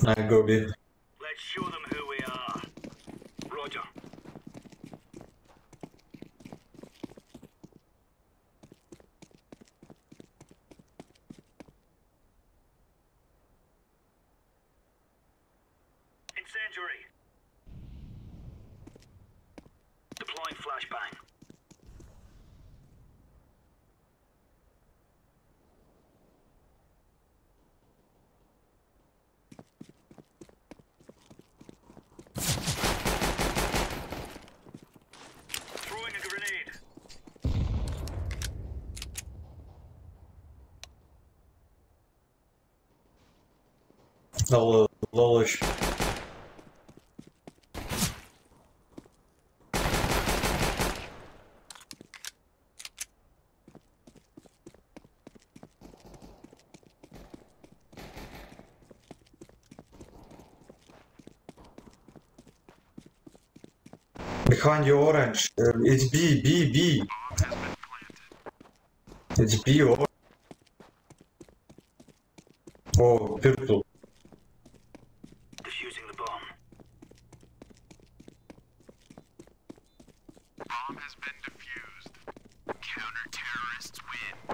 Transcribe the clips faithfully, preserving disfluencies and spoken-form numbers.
I go B. Let's show them who we are. Roger. Incendiary. Deploying flashbang. Throwing a grenade. Hello, Lolish. Behind you, orange. Uh, it's B, B, B. It's B or oh, purple. Defusing the bomb. Bomb has been defused. Counter-terrorists win.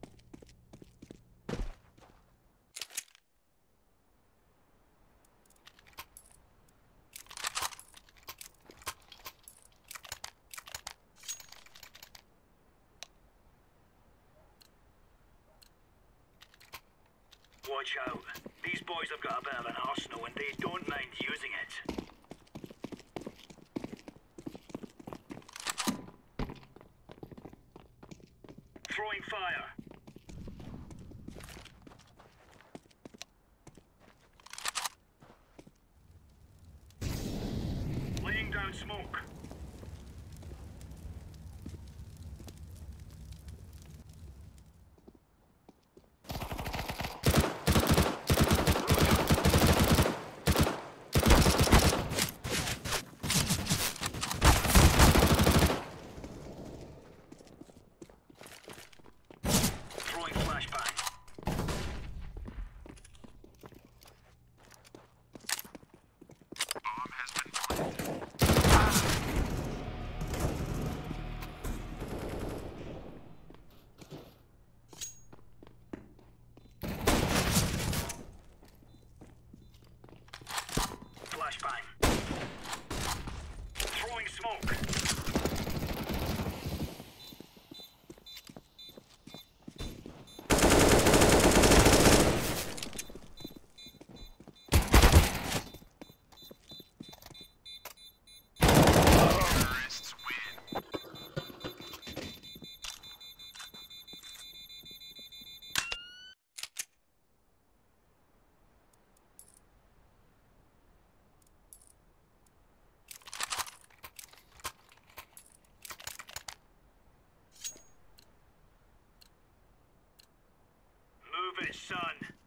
Watch out. These boys have got a bit of an arsenal and they don't mind using it. Throwing fire. Laying down smoke. Throwing flashbang. Bomb has been planted. Flashbang. Throwing smoke. Terrorists win. Move it, son.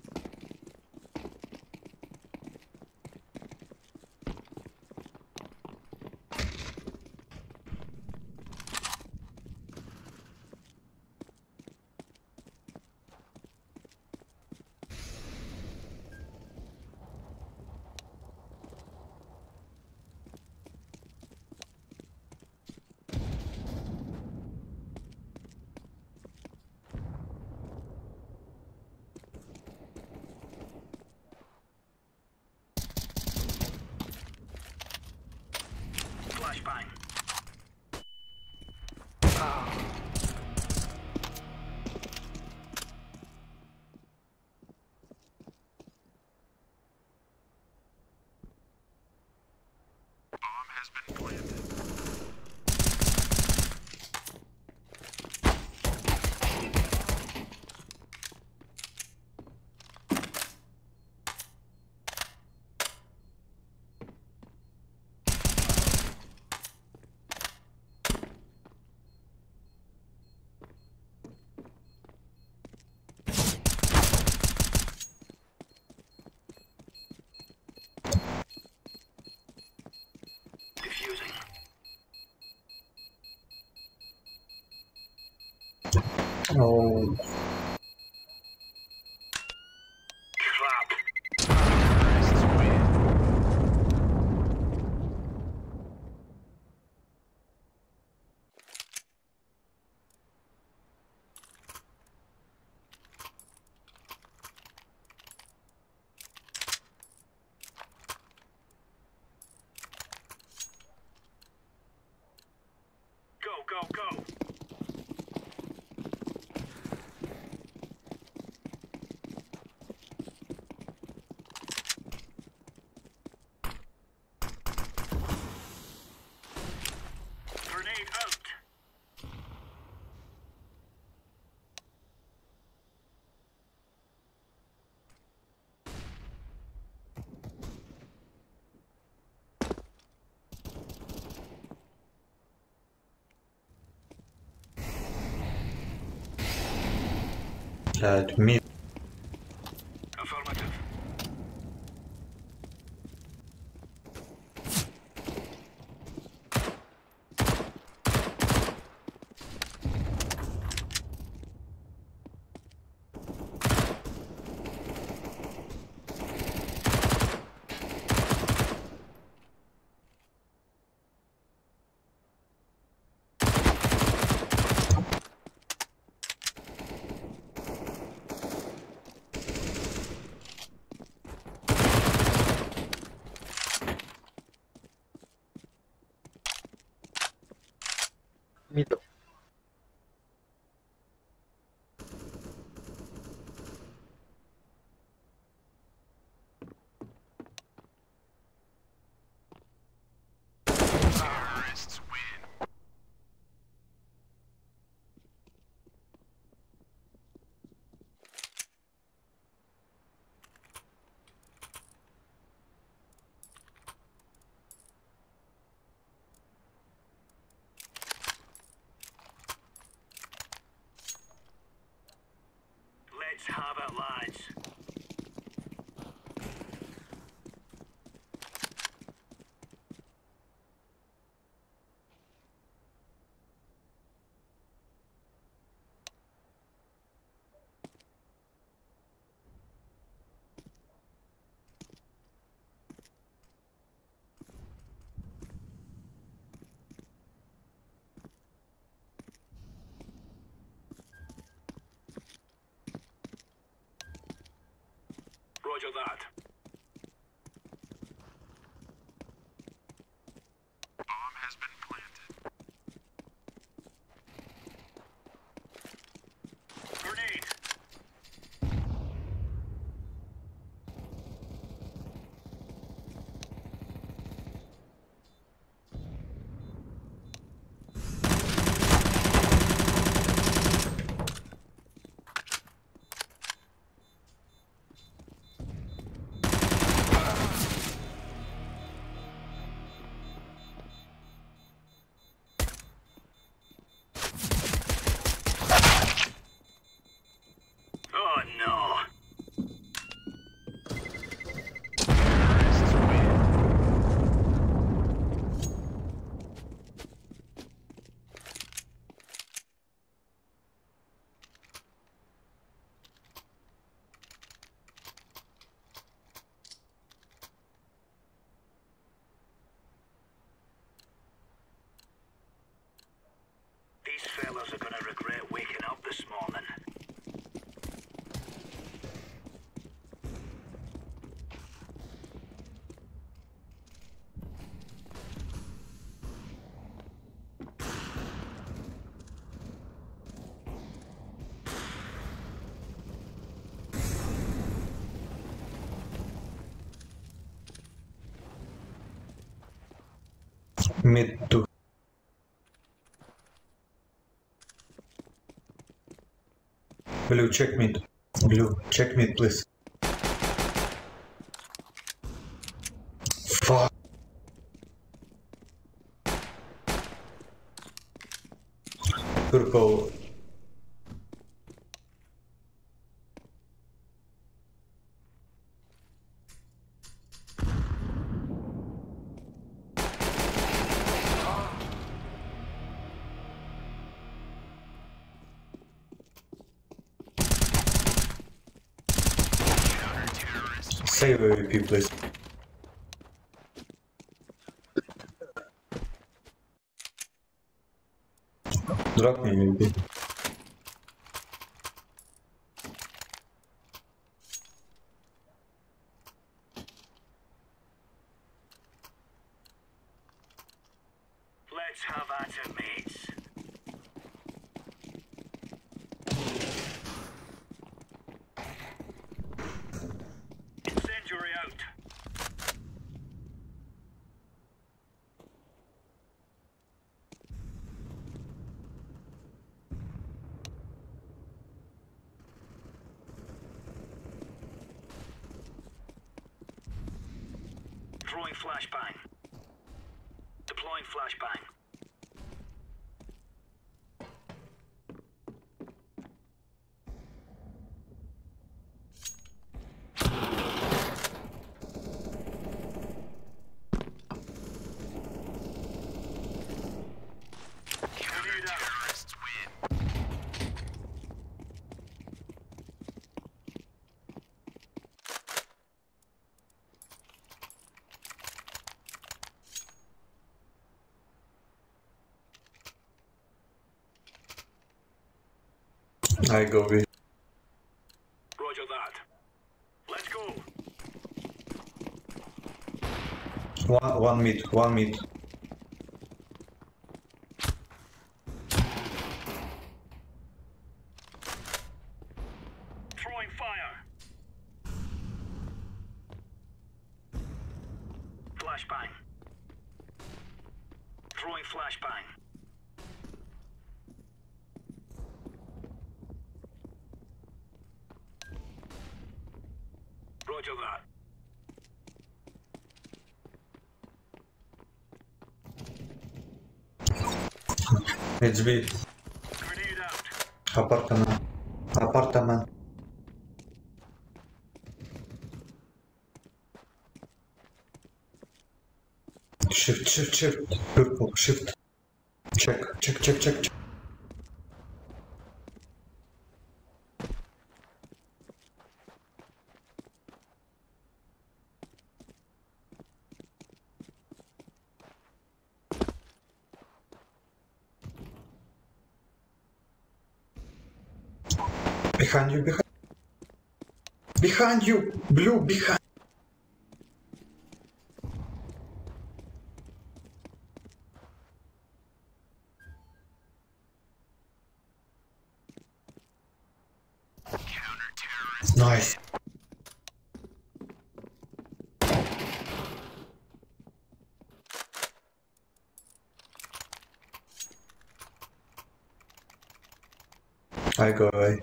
Flashbang. Bomb has been planted. Defusing. Oh, Crap. Terrorists win. At mid. Affirmative. Middle. Terrorists win. Let's have it, lads. Roger that. Bomb has been planted. Grenade. Oh no. Terrorists win. These fellas are gonna regret waking up this morning. Mid two. Blue, check mid. Blue, check mid, please. Fuck. Purple. Save A W P, please. Drop me A W P. Let's have at it, mates. Incendiary out. Throwing flashbang. Deploying flashbang. I go B. Roger that. Let's go. One, one mid, one mid. Throwing fire. Flashbang. Throwing flashbang. Roger that. It's B. Grenade out. Apartment. Apartment. Shift, shift, shift. Purple, shift. Check, check, check, check, check. Behind you, behind. Behind you, blue, behind. Counter-terrorist. Nice. I go away.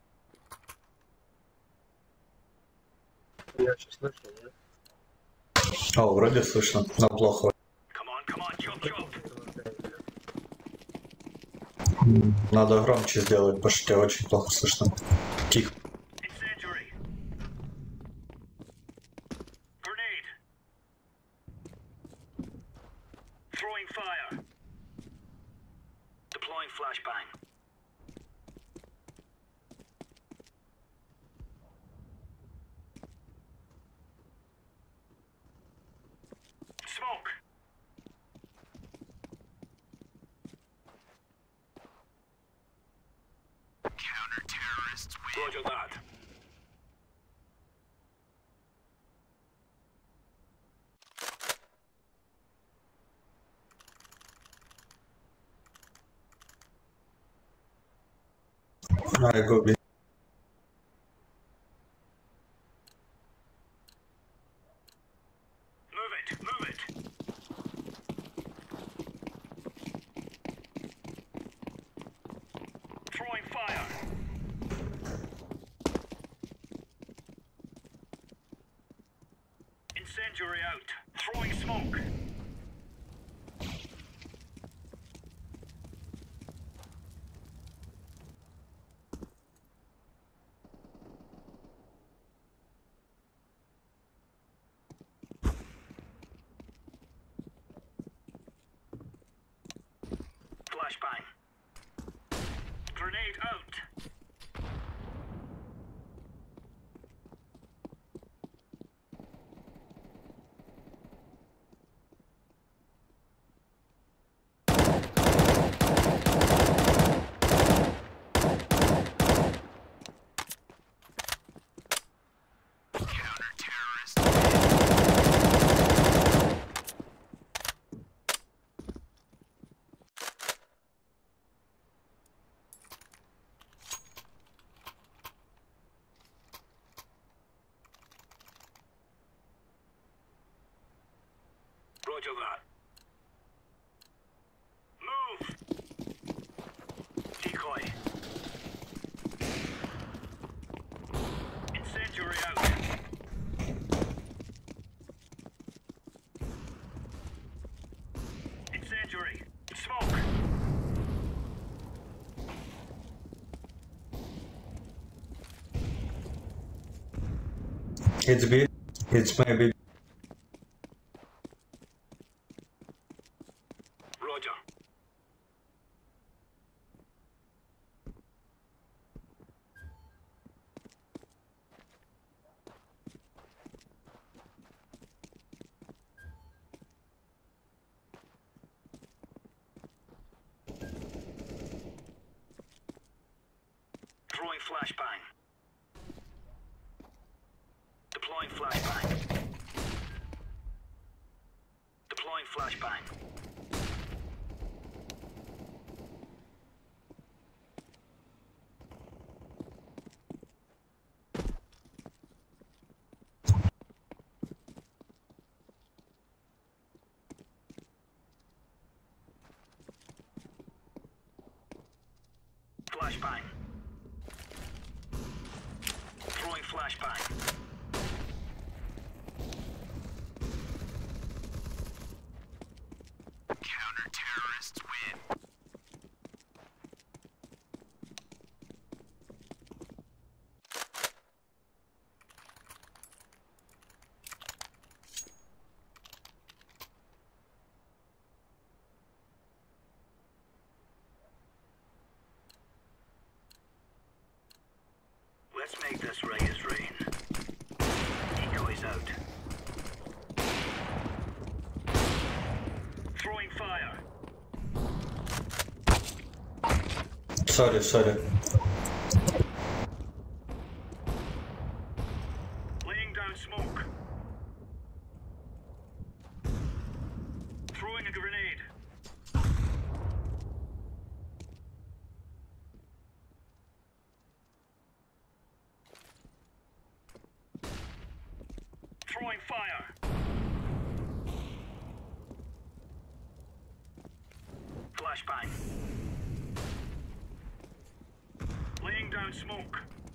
Я сейчас слышал, нет? О, вроде слышно, но плохо. Come on, come on, jump, jump. Надо громче сделать, потому что тебя очень плохо слышно. Тихо. Incendiary. Grenade. Throwing fire. Deploying flashbang. Smoke. Counter-terrorists win. Roger that. I go B. Move it, move it. Throwing fire. Incendiary out. Throwing smoke. Flashbang. Grenade out. Counter-terrorist win. Roger that. Move! Decoy. Incendiary out. Incendiary. Smoke. It's B. It's maybe. Roger. Throwing flashbang. Deploying flashbang. Deploying flashbang. Flashbang. Throwing flashbang. Counter-terrorists win. Let's make this Reyes rain. Decoys out. Throwing fire. Sorry, sorry. Laying down smoke. Throwing a grenade. Throwing fire. Flashbang. Laying down smoke.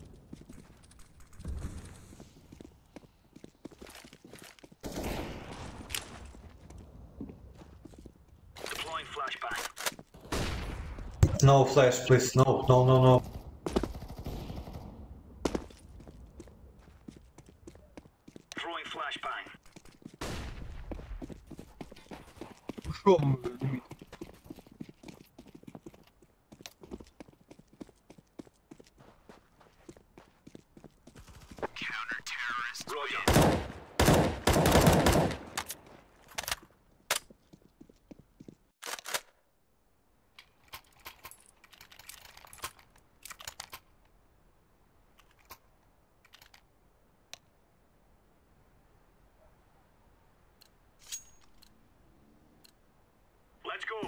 Deploying flashbang. No flash, please. No, no, no, no. Throwing flashbang. Ушел он уже, Дмитрий. Counter-terrorists Roger. win. Let's go.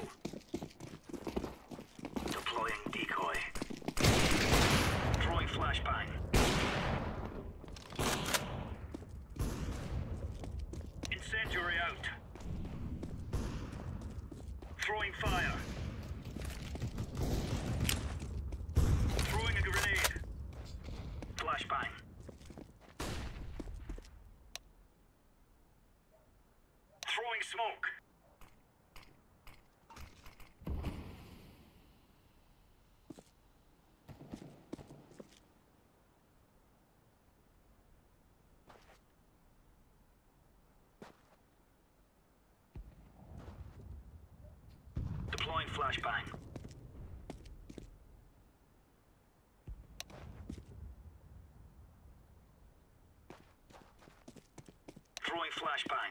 Deploying decoy. Throwing flashbang. Incendiary out. Throwing fire. Throwing a grenade. Flashbang. Throwing smoke. Deploying flashbang. Throwing flashbang.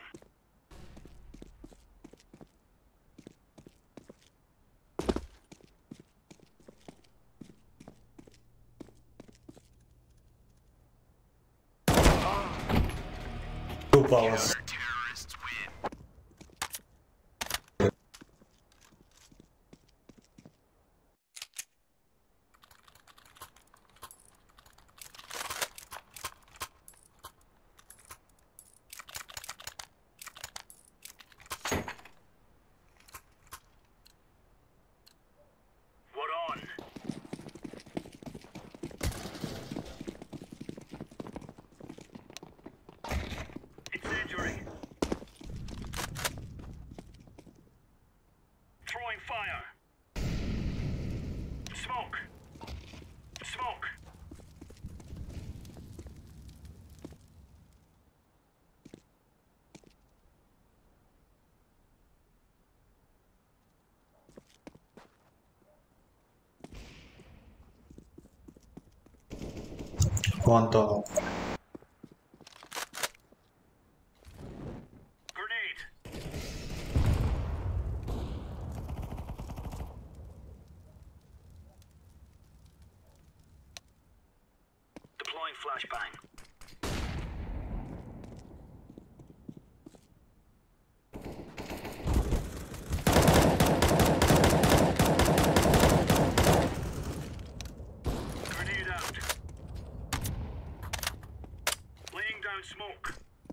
Two powers. Counter-terrorists win. What on? Incendiary. Throwing fire. Smoke. Smoke. One tunnel. Grenade. flashbang. Grenade out. Laying down smoke.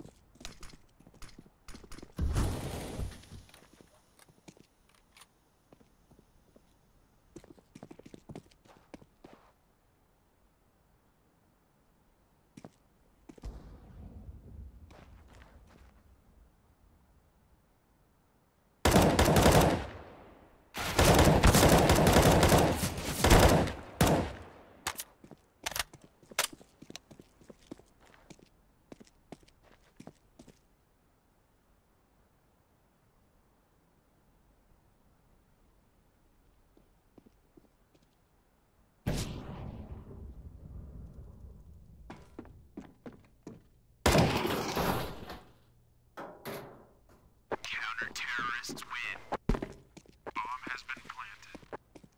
Counter-terrorists win. Bomb has been planted.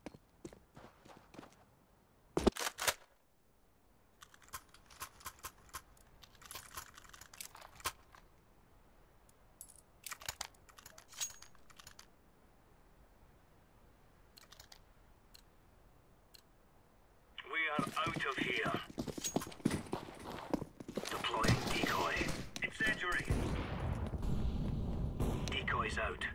We are out of here. Deploying decoy. Incendiary. Decoy's out.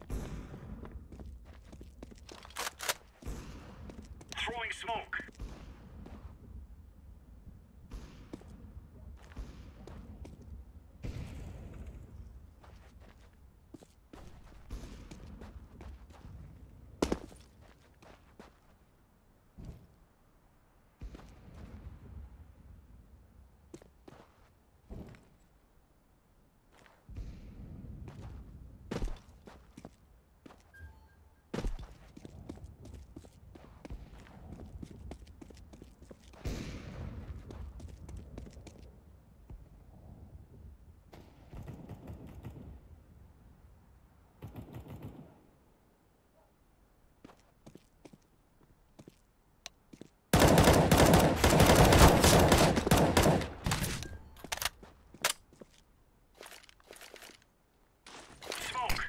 Throwing smoke. Smoke.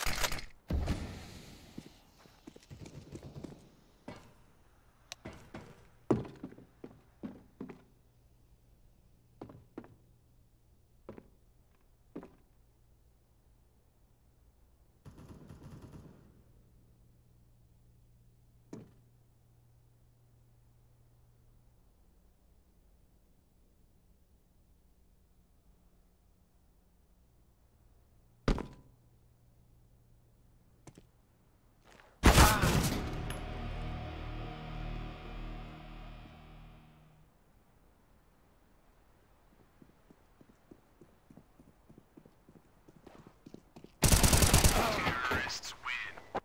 Terrorists win.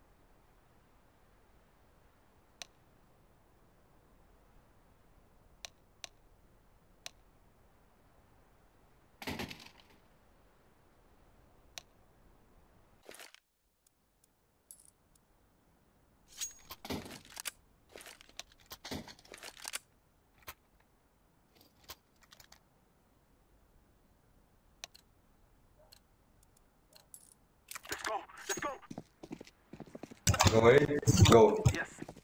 Let's go. Let's go. Go away. Go. Yes.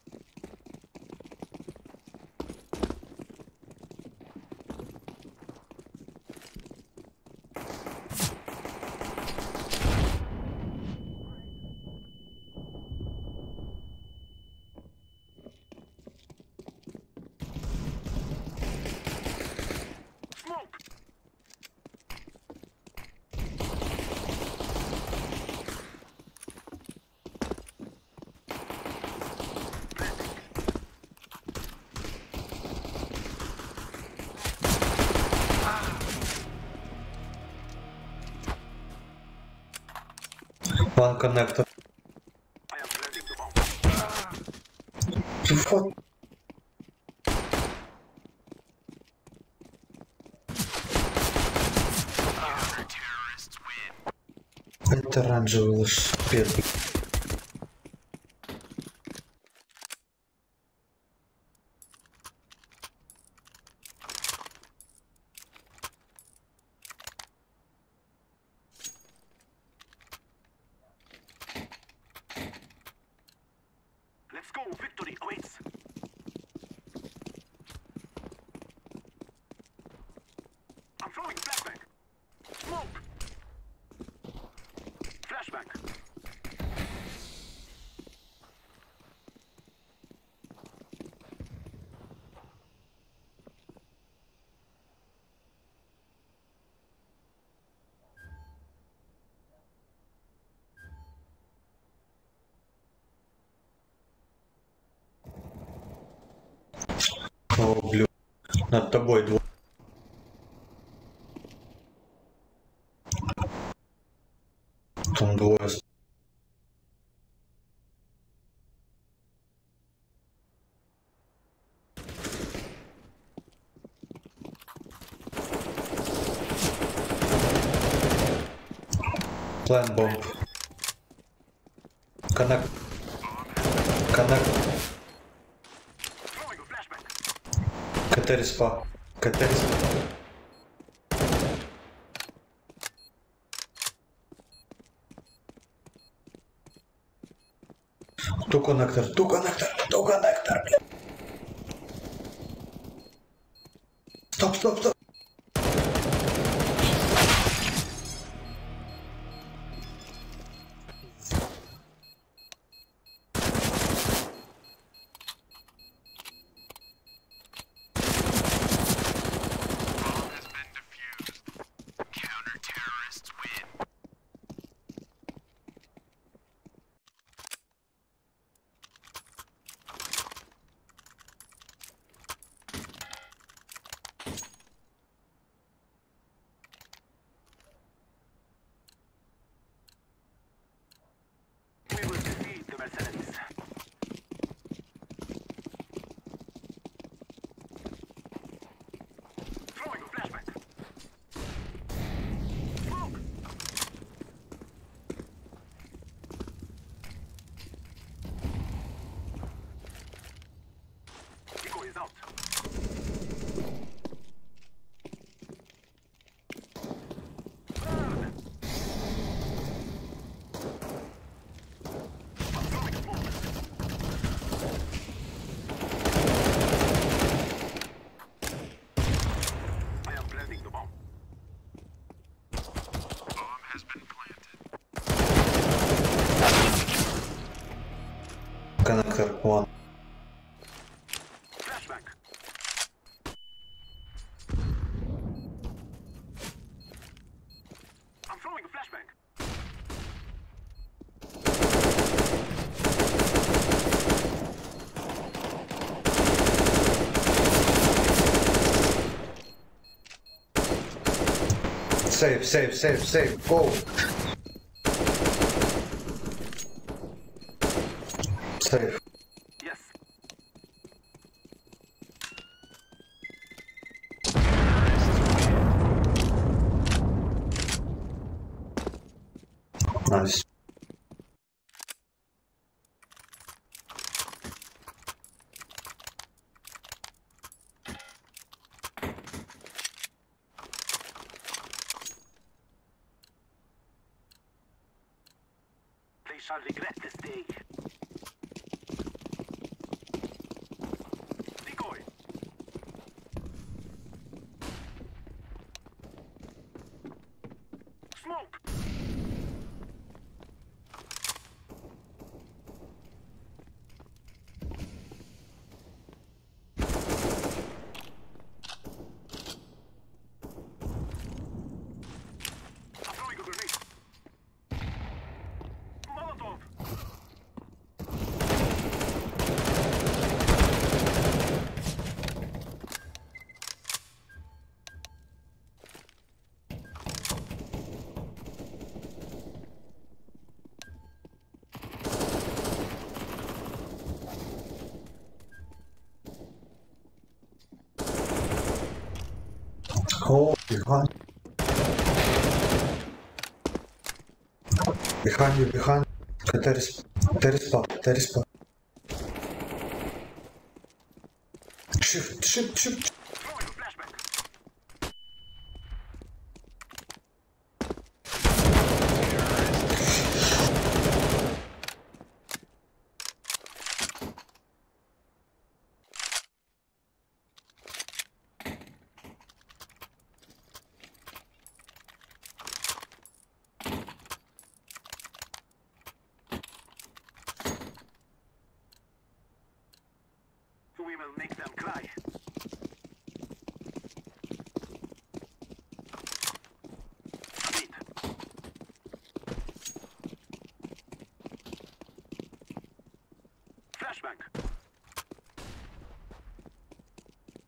Smoke. One connector. I am planting the bomb. What? Counter-terrorists win. Это оранжевый велосипед. О, блю. Над тобой двое. Там двое. Plant bomb. Connect. Connect. Throwing a flashbang. КТ респа. КТ респа. Ту коннектор, ту коннектор, ту коннектор, блядь. Стоп, стоп, стоп. Bomb has been defused. Counter-terrorists win. We will defeat the mercenaries. Throwing a flashbang. Smoke. Decoy is out. Burn. I'm throwing a smoke. I am planting the bomb. Bomb has been planted. Коннектор, one. Flashbang. I'm throwing a flashbang. Save, save, save, save, go. Save. Yes. Nice. They shall regret this day. Decoy. Smoke. I'm throwing a grenade. Molotov. Oh, behind. Behind you, behind. КТ респа. КТ респа. КТ респа. Shift, shift, shift. Throwing a flashbang. We will make them cry. Beat. Flashbang.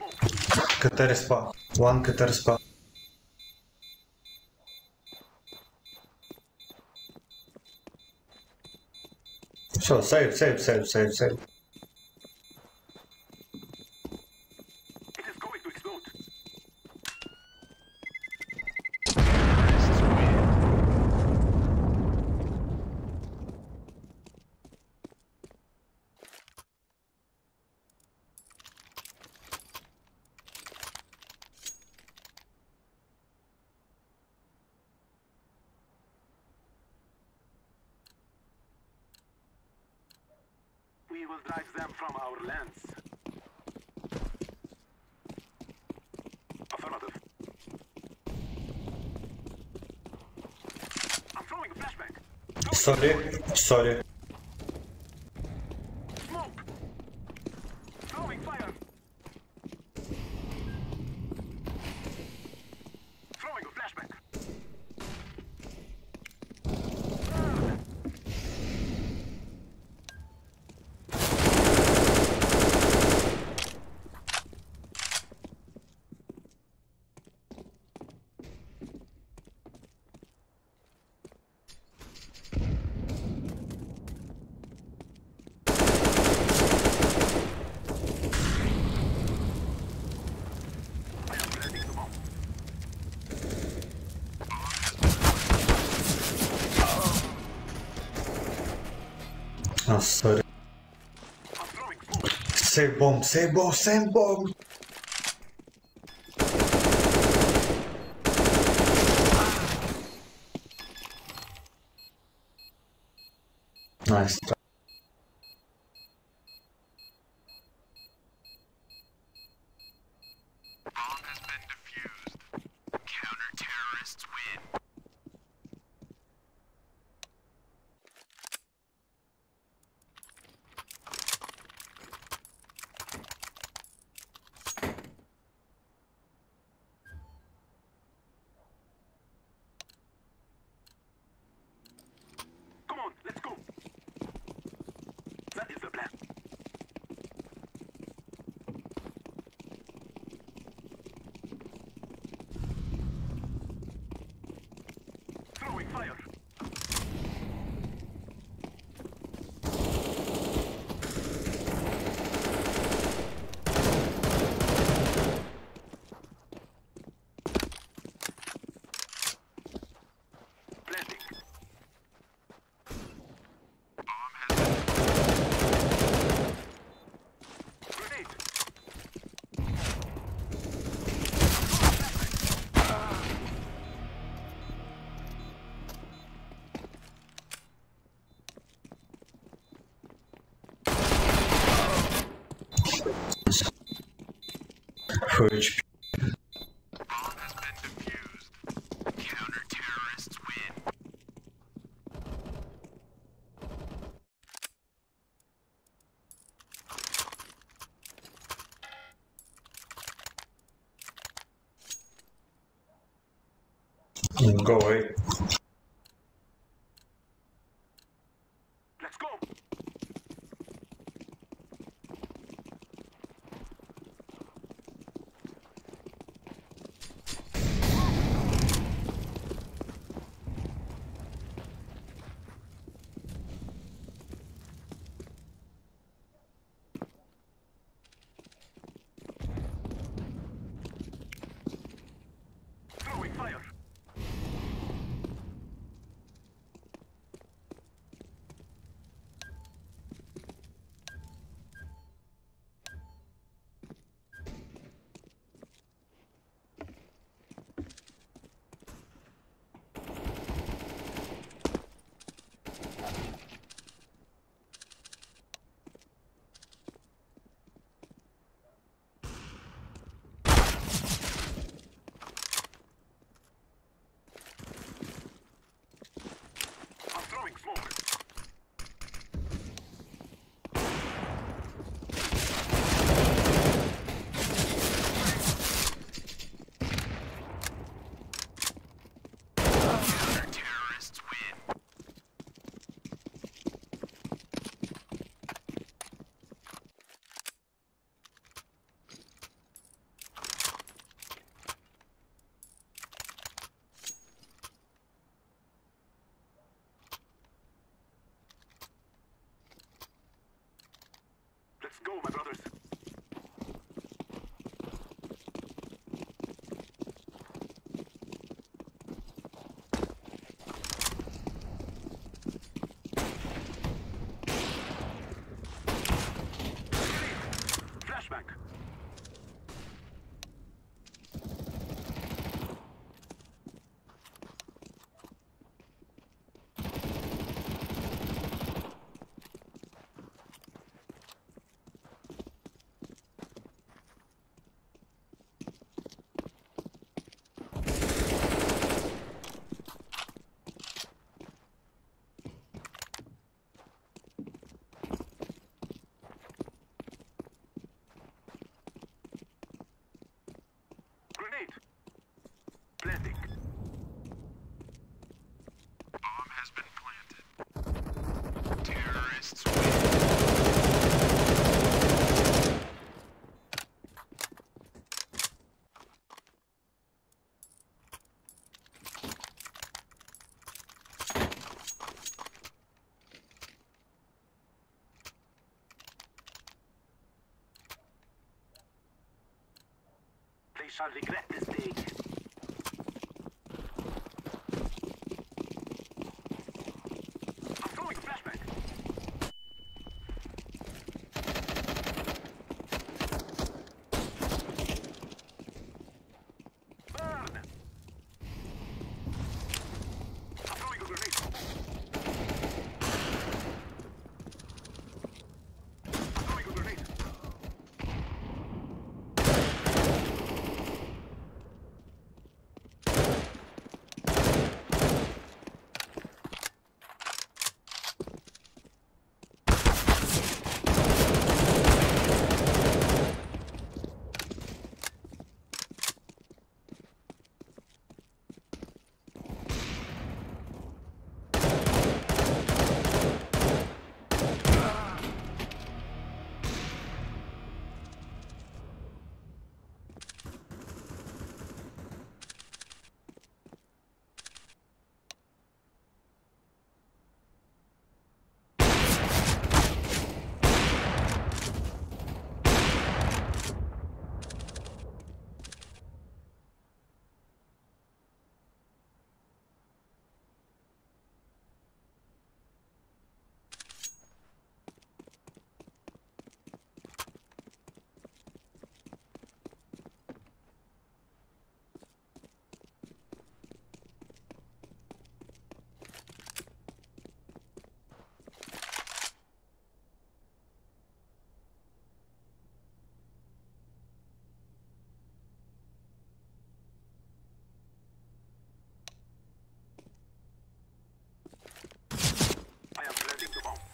Câte respa? One câte respa? So, save, save, save, save, save. It is going to explode. Terrorists win. We will drive them from our lands. Affirmative. I'm throwing a flashbang. Sorry, sorry. Smoke! Throwing fire! Throwing a flashbang. I am planting the bomb. Ah, sorry. I'm throwing smoke. Save bomb, save bomb, save bomb! Nice. Bomb has been defused. Counter-terrorists win. Come on, let's go. That is the plan. Throwing fire. Planting. Bomb has been Grenade. Full H P. Bomb has been defused. Counter-terrorists win. Go away. Let's go. Throwing fire. shall regret this day. I'm throwing a flashback. Burn! I'm throwing a grenade. I'm throwing a grenade. I am planting the bomb.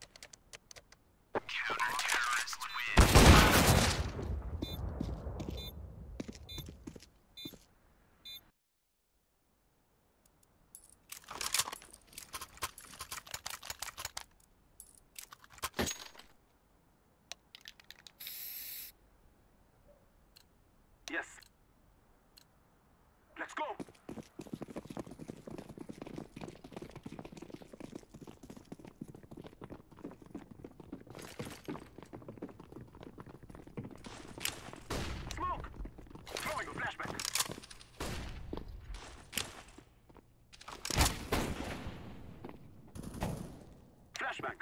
Counter-terrorists win. Yes. Let's go. Smoke. Throwing a flashback. Flashback.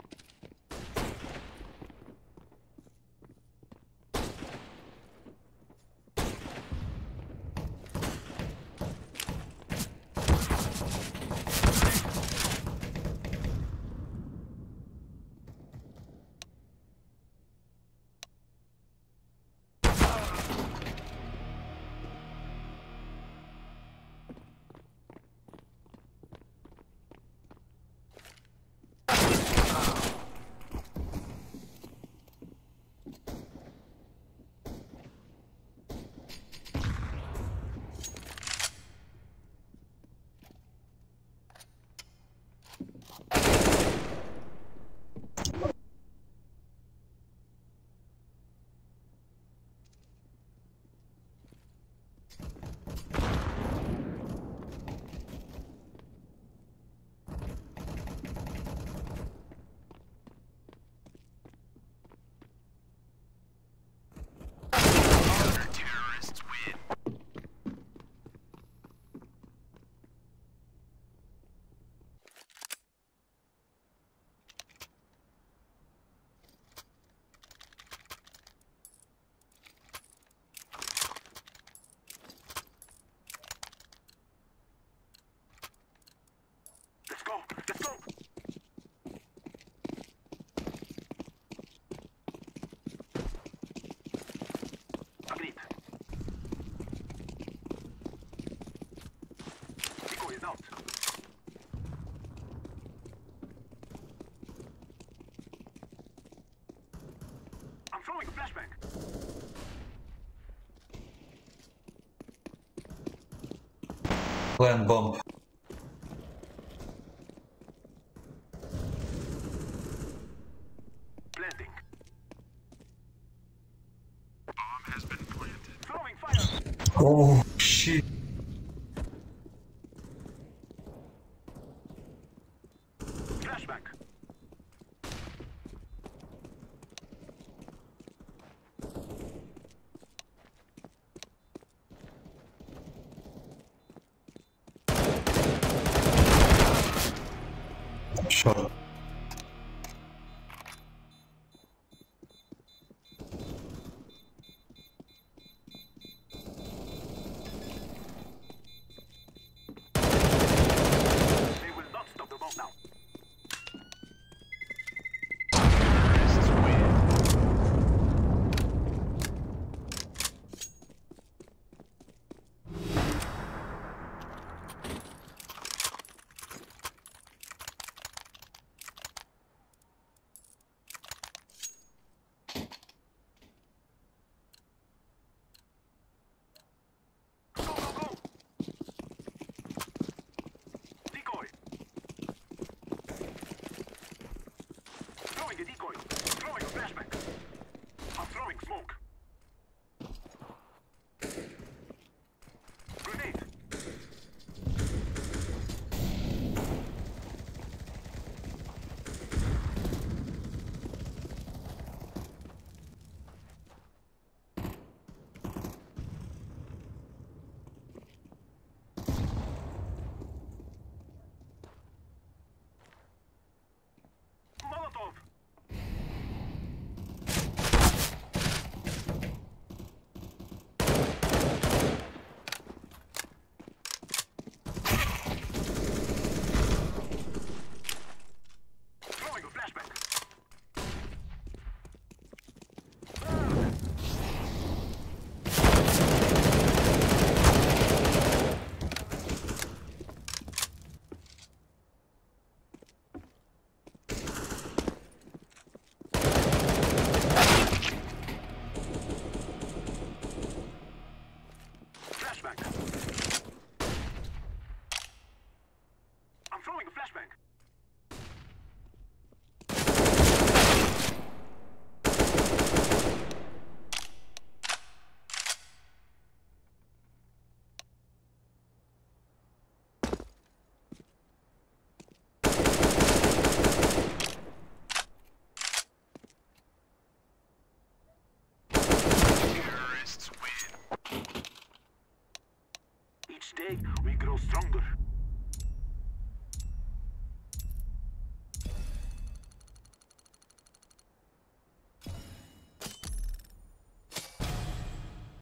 Counter-terrorists win. Let's go. Let's go. Agreed. Echo is out. I'm throwing a flashback. Plant bomb. Planting. Bomb has been planted. Throwing fire. Oh shit. Flashback. Short. They will not stop the bomb now. Terrorists win. Go, go, go! Decoy! Throwing a decoy! Throwing a flashback! I'm throwing smoke! Grenade! Molotov! Throwing a flashback! Flashback! I'm throwing a flashback! Terrorists win. Each day we grow stronger.